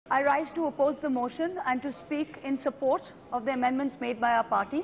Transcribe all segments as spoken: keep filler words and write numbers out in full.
I rise to oppose the motion and to speak in support of the amendments made by our party.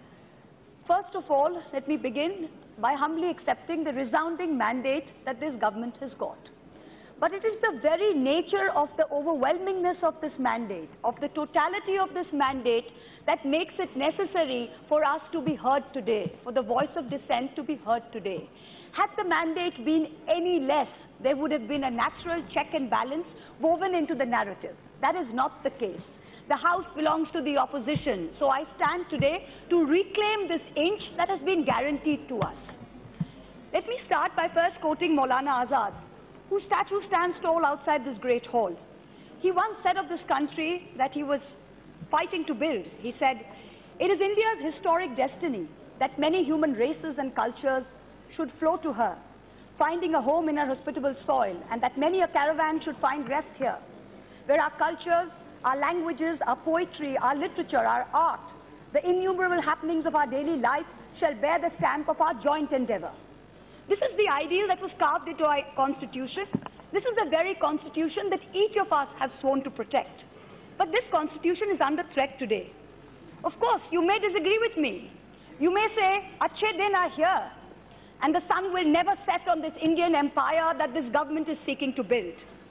First of all, let me begin by humbly accepting the resounding mandate that this government has got. But it is the very nature of the overwhelmingness of this mandate, of the totality of this mandate, that makes it necessary for us to be heard today, for the voice of dissent to be heard today. Had the mandate been any less, there would have been a natural check and balance woven into the narrative. That is not the case. The House belongs to the opposition, so I stand today to reclaim this inch that has been guaranteed to us. Let me start by first quoting Maulana Azad, whose statue stands tall outside this great hall. He once said of this country that he was fighting to build. He said, "It is India's historic destiny that many human races and cultures should flow to her, finding a home in her hospitable soil, and that many a caravan should find rest here, where our cultures, our languages, our poetry, our literature, our art, the innumerable happenings of our daily life shall bear the stamp of our joint endeavor." This is the ideal that was carved into our constitution. This is the very constitution that each of us have sworn to protect. But this constitution is under threat today. Of course, you may disagree with me. You may say, "Achhe din are here, and the sun will never set on this Indian empire that this government is seeking to build."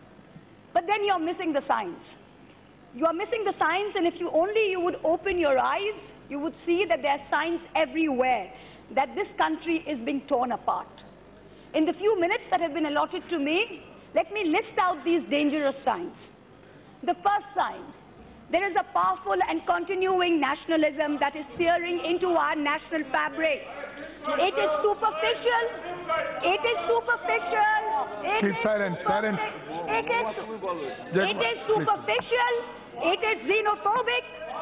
But then you're missing the signs. You are missing the signs, and if you only you would open your eyes, you would see that there are signs everywhere that this country is being torn apart. In the few minutes that have been allotted to me, let me list out these dangerous signs. The first sign: there is a powerful and continuing nationalism that is searing into our national fabric. It is superficial. It is superficial. It Keep is silent, silent. It is, it is superficial. It is xenophobic.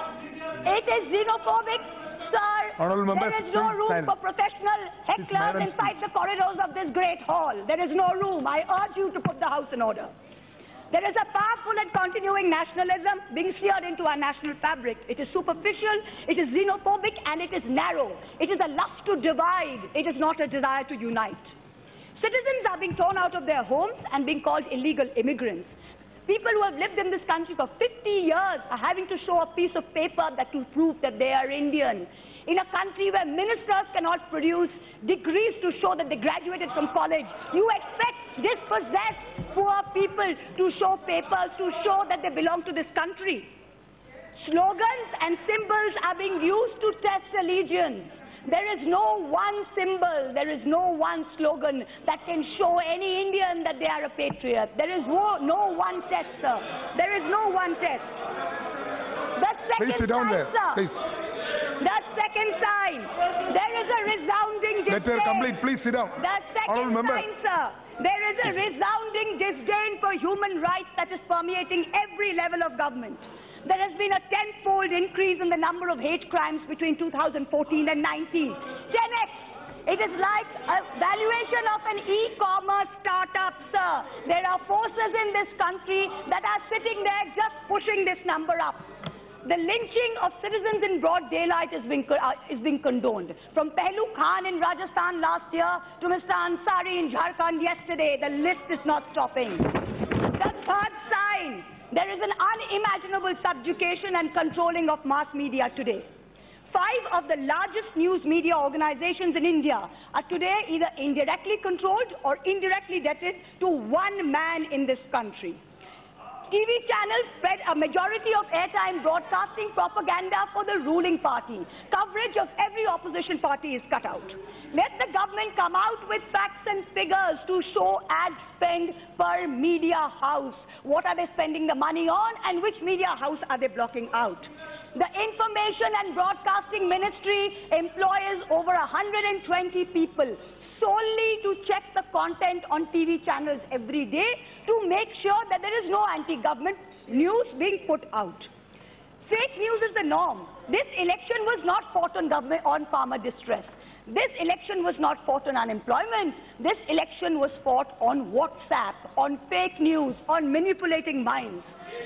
It is xenophobic. Sir, Honourable members, there is no please room silent. for professional hecklers Madam, inside the corridors of this great hall. There is no room. I urge you to put the House in order. There is a powerful and continuing nationalism being seared into our national fabric. It is superficial, it is xenophobic, and it is narrow. It is a lust to divide. It is not a desire to unite. Citizens are being torn out of their homes and being called illegal immigrants. People who have lived in this country for fifty years are having to show a piece of paper that will prove that they are Indian. In a country where ministers cannot produce degrees to show that they graduated from college, you expect dispossessed poor people to show papers to show that they belong to this country. Slogans and symbols are being used to test allegiance. There is no one symbol, there is no one slogan that can show any Indian that they are a patriot. There is no, no one test, sir. There is no one test. The second Please sit down sign, there. sir. Please. The second sign, there is a resounding disdain. Let her complete. Please sit down. The second Honourable sign, sir, there is a resounding disdain for human rights that is permeating every level of government. There has been a tenfold increase in the number of hate crimes between two thousand fourteen and nineteen. ten X. It is like a valuation of an e-commerce startup, sir. There are forces in this country that are sitting there just pushing this number up. The lynching of citizens in broad daylight is being, uh, is being condoned. From Pehlu Khan in Rajasthan last year to Mister Ansari in Jharkhand yesterday, the list is not stopping. The third sign: there is an unimaginable subjugation and controlling of mass media today. Five of the largest news media organizations in India are today either indirectly controlled or indirectly debted to one man in this country. T V channels spread a majority of airtime broadcasting propaganda for the ruling party. Coverage of every opposition party is cut out. Let the government come out with facts and figures to show ad spend per media house. What are they spending the money on, and which media house are they blocking out? The Information and Broadcasting Ministry employs over one hundred twenty people solely to check the content on T V channels every day to make sure that there is no anti-government news being put out. Fake news is the norm. This election was not fought on government on farmer distress. This election was not fought on unemployment. This election was fought on WhatsApp, on fake news, on manipulating minds. Every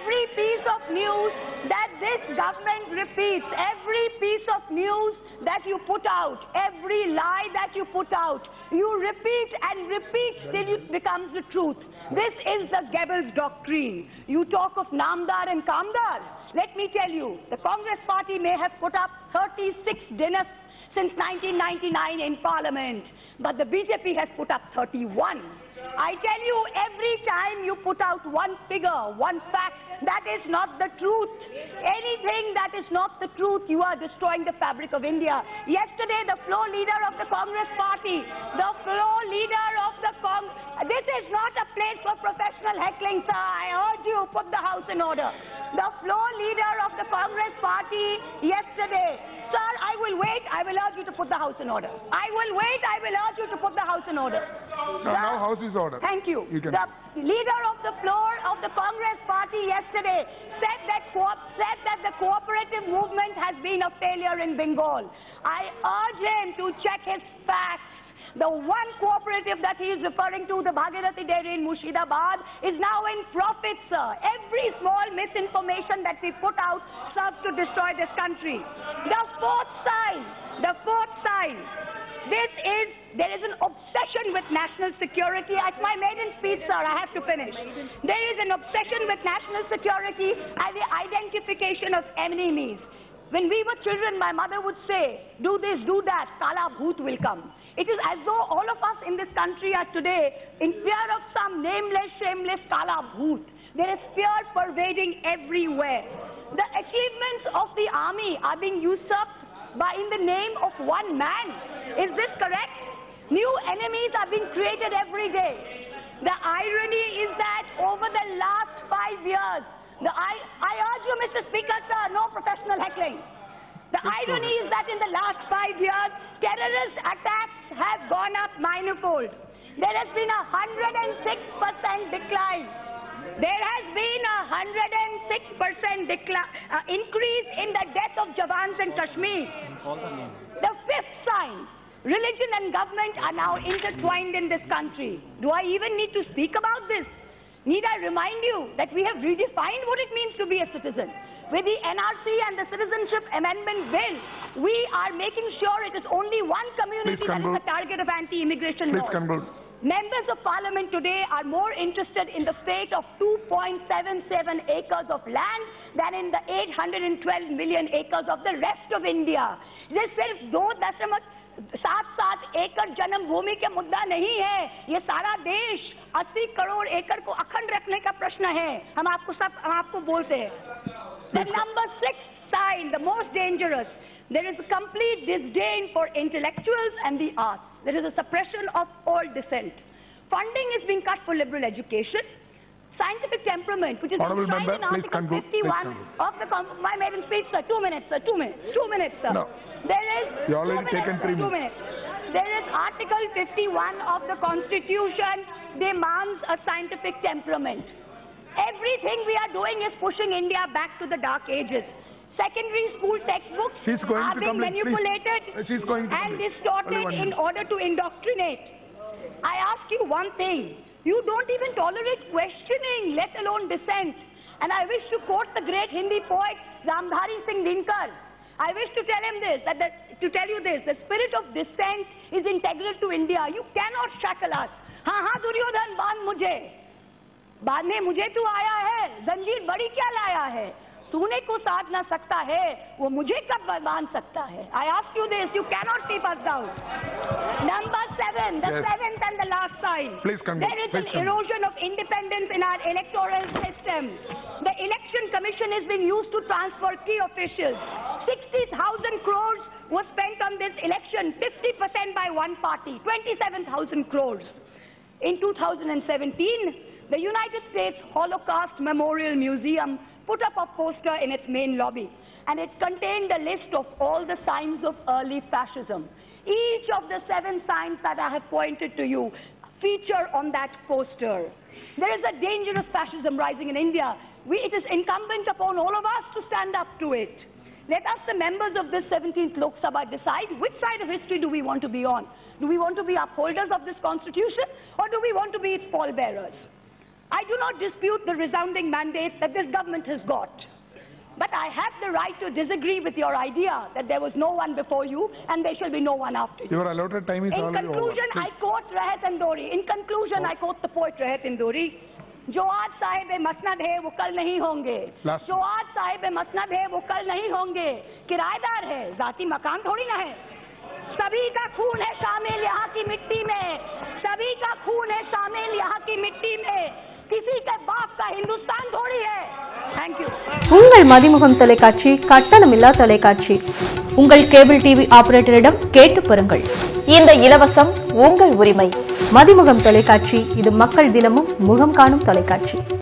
every piece of news that this government repeats, every piece of news that you put out, every lie that you put out, you repeat and repeat till it becomes the truth. This is the Goebbels doctrine. You talk of Namdar and Kamdar. Let me tell you, the Congress party may have put up thirty-six dinners since nineteen ninety-nine in Parliament, but the B J P has put up thirty-one. I tell you, every time you put out one figure, one fact, that is not the truth. Anything that is not the truth, you are destroying the fabric of India. Yesterday, the floor leader of the Congress party, the floor leader of the Congress, this is not a place for professional heckling, sir. I urge you, put the house in order. The floor leader of the Congress party yesterday, sir, I will wait, I will urge you to put the house in order. I will wait, I will urge you to put the house in order. Now, now house is order. Thank you. you can... The leader of the floor of the Congress party yesterday said that, said that the cooperative movement has been a failure in Bengal. I urge him to check his facts. The one cooperative that he is referring to, the Bhagirathi Dairy in Murshidabad, is now in profit, sir. Every small misinformation that we put out serves to destroy this country. The fourth sign, the fourth sign, this is, there is an obsession with national security. At my maiden speech, sir, I have to finish. There is an obsession with national security and the identification of enemies. When we were children, my mother would say, do this, do that, Kala Bhoot will come. It is as though all of us in this country are today in fear of some nameless, shameless Kala Bhoot. There is fear pervading everywhere. The achievements of the army are being usurped by in the name of one man. Is this correct? New enemies are being created every day. The irony is that over the last five years, the, I, I urge you, Mister Speaker, sir, no professional heckling. The irony is that in the last five years, terrorist attacks have gone up manifold. There has been a one hundred six percent decline. There has been a one hundred six percent decline, uh, increase in the death of Jawans in Kashmir. The fifth sign, religion and government are now intertwined in this country. Do I even need to speak about this? Need I remind you that we have redefined what it means to be a citizen? With the N R C and the Citizenship Amendment Bill, we are making sure it is only one community that is the target of anti-immigration laws. Members of Parliament today are more interested in the fate of two point seven seven acres of land than in the eight hundred twelve million acres of the rest of India. This सिर्फ दो दशमलव सात सात एकड़ जन्म भूमि के मुद्दा नहीं है, ये सारा देश अस्सी करोड़ एकड़ को अखंड रखने का प्रश्न है. हम आपको सब हम आपको बोलते हैं. The number six sign, the most dangerous, there is a complete disdain for intellectuals and the arts. There is a suppression of all dissent. Funding is being cut for liberal education. Scientific temperament, which is enshrined in Article fifty-one of the my maiden speech, sir. Two minutes, sir. Two minutes. Two minutes, sir. No. There is you already two taken minutes, three sir, two minutes. minutes. There is Article fifty-one of the Constitution demands a scientific temperament. Everything we are doing is pushing India back to the dark ages. Secondary school textbooks She's going are to being complete, manipulated She's going to and complete. distorted in order to indoctrinate. I ask you one thing. You don't even tolerate questioning, let alone dissent. And I wish to quote the great Hindi poet Ramdhari Singh Dinkar. I wish to tell him this, that the, to tell you this, the spirit of dissent is integral to India. You cannot shackle us. हाँ हाँ दुर्योधन बांध मुझे, बांधने मुझे तू आया है, जंजीर बड़ी क्या लाया है, तूने को साध ना सकता है, वो मुझे कब बांध सकता है. I ask you this, you cannot keep us down. Number seven, the yes. seventh and the last sign. Please conclude. There is Please an conclude. erosion of independence in our electoral system. The election commission is being used to transfer key officials. sixty thousand crores was spent on this election, fifty percent by one party, twenty-seven thousand crores. In two thousand seventeen, the United States Holocaust Memorial Museum put up a poster in its main lobby, and it contained a list of all the signs of early fascism. Each of the seven signs that I have pointed to you feature on that poster. There is a dangerous fascism rising in India. We, it is incumbent upon all of us to stand up to it. Let us, the members of this seventeenth Lok Sabha, decide which side of history do we want to be on. Do we want to be upholders of this constitution, or do we want to be its pallbearers? I do not dispute the resounding mandate that this government has got. But I have the right to disagree with your idea that there was no one before you and there shall be no one after you. Your allotted time is In already over. conclusion, I quote Rahat Indori. In conclusion, I quote the poet Rahat Indori. जो आज साहिब मसनद है वो कल नहीं होंगे, जो आज साहिब मसनद है वो कल नहीं होंगे, किराएदार है जाती मकान थोड़ी ना है, सभी का खून है शामिल यहाँ की मिट्टी में, सभी का खून है शामिल यहाँ की मिट्टी में, किसी के बाप का हिंदुस्तान थोड़ी है. Thank you. உங்கள் மதிமுகம் தொலைக்காட்சி கட்டணமில்லா தொலைக்காட்சி. உங்கள் கேபிள் டிவி ஆபரேட்டரிடம் கேட்டு பெறுங்கள். இந்த இலவசம் உங்கள் உரிமை. மதிமுகம் தொலைக்காட்சி இது மக்கள் தினமும் முகம் காணும் தொலைக்காட்சி.